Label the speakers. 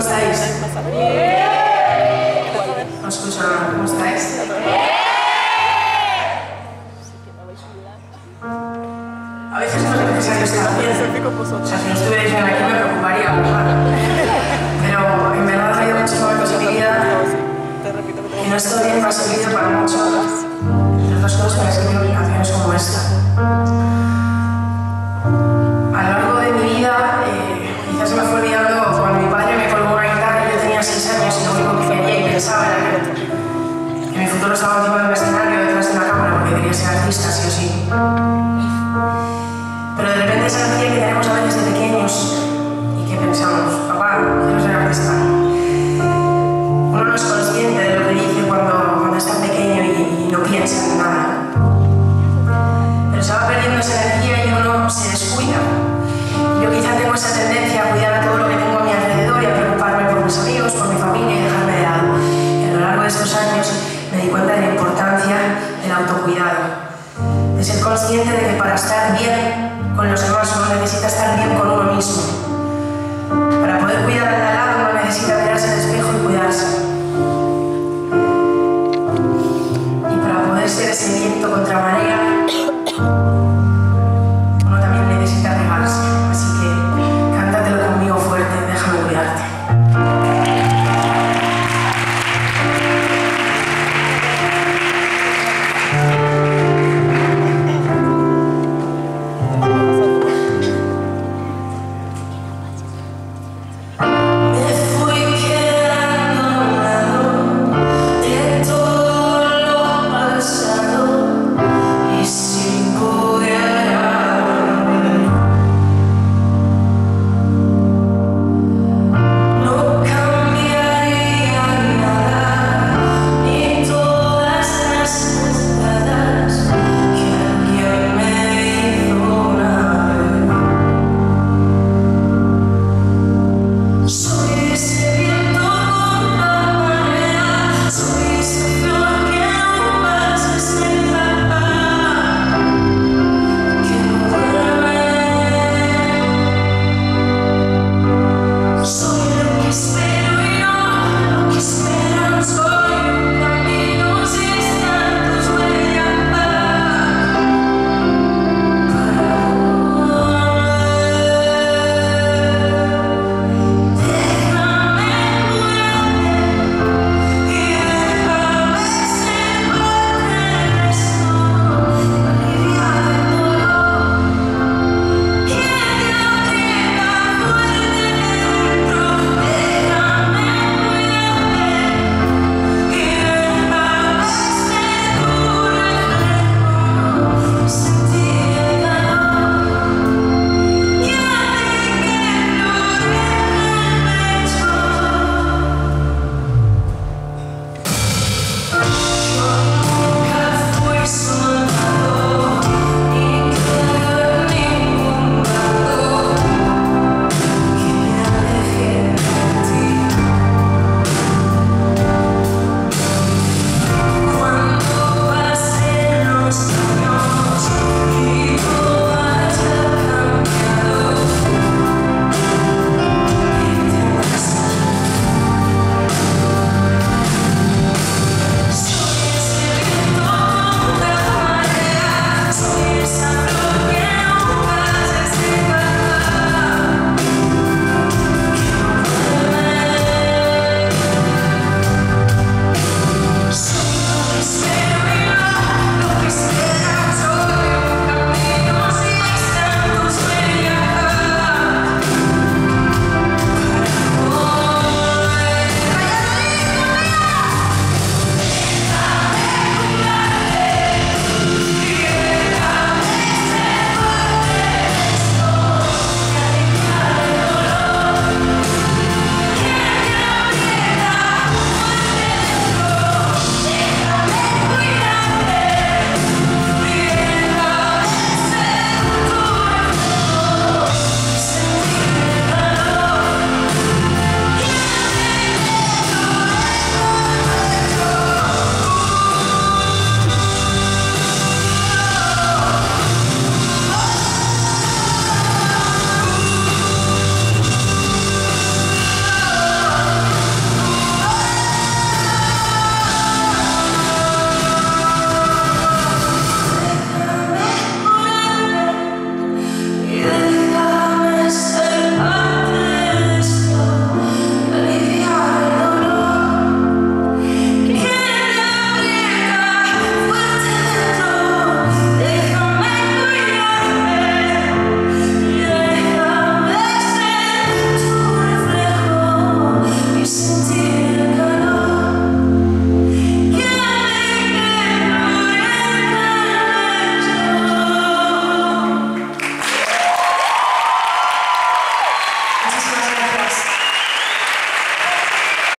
Speaker 1: estáis? No escucho nada. ¿Cómo estáis? A veces no es necesario estar bien. O sea, si no estuvierais bien aquí me preocuparía, ¿verdad? Pero en verdad ha habido muchos momentos en mi vida que no estoy bien, me ha servido para mucho. Entre otras cosas me han servido canciones como esta. A lo largo de mi vida, quizás se me fue olvidando cuando mi padre me colgó una guitarra y yo tenía 6 años y lo único que quería y pensaba era que mi futuro estaba encima de un escenario detrás de una cámara porque quería ser artista, sí o sí. Pero de repente esa energía que tenemos a veces de pequeños y que pensamos, papá, quiero ser artista. Uno no es consciente de lo que dice cuando es tan pequeño y no piensa en nada. Pero se va perdiendo esa energía y uno se descuida. Yo quizá tengo esa tendencia a cuidar a todo lo que tengo a mi alrededor y a preocuparme por mis amigos, por mi familia y dejarme de lado. Y a lo largo de estos años me di cuenta de la importancia del autocuidado, de ser consciente de que para estar bien